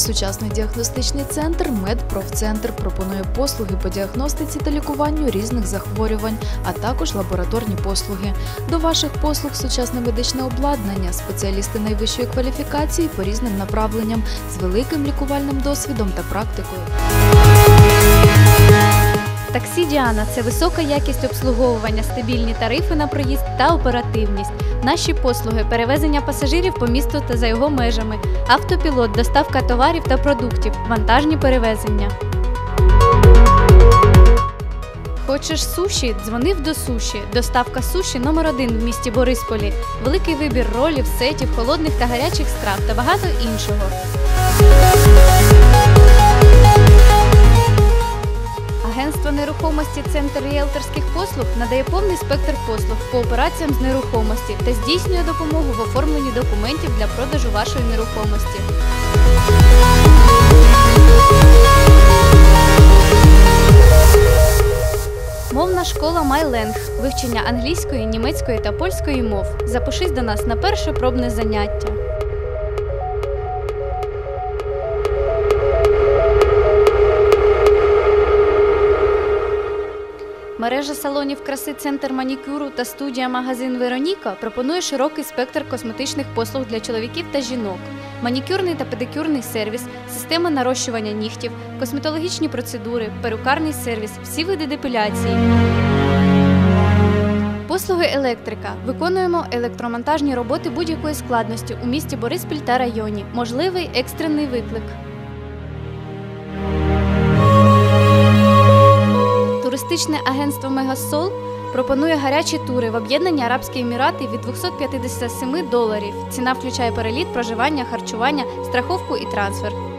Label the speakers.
Speaker 1: сучасний діагностичний центр «Медпрофцентр» пропонує послуги по діагностиці та лікуванню різних захворювань, а також лабораторні послуги. До ваших послуг сучасне медичне обладнання, спеціалісти найвищої кваліфікації по різним направленням з великим лікувальним досвідом та практикою.
Speaker 2: Таксі «Діана» – це висока якість обслуговування, стабільні тарифи на проїзд та оперативність. Наші послуги – перевезення пасажирів по місту та за його межами, автопілот, доставка товарів та продуктів, вантажні перевезення. Хочеш суші? Дзвонив до суші. Доставка суші номер 1 в місті Борисполі. Великий вибір ролів, сетів, холодних та гарячих страв та багато іншого. Агентство нерухомості «Центр ріелторських послуг» надає повний спектр послуг по операціям з нерухомості та здійснює допомогу в оформленні документів для продажу вашої нерухомості. Мовна школа MyLang – вивчення англійської, німецької та польської мов. Запишись до нас на перше пробне заняття. Мережа салонів краси «Центр манікюру» та студія-магазин «Вероніка» пропонує широкий спектр косметичних послуг для чоловіків та жінок. Манікюрний та педикюрний сервіс, система нарощування нігтів, косметологічні процедури, перукарний сервіс, всі види депіляції. Послуги електрика. Виконуємо електромонтажні роботи будь-якої складності у місті Бориспіль та районі. Можливий екстрений виклик. Туристичне агентство «Мегасол» пропонує гарячі тури в Об'єднані Арабські Емірати від $257. Ціна включає переліт, проживання, харчування, страховку і трансфер.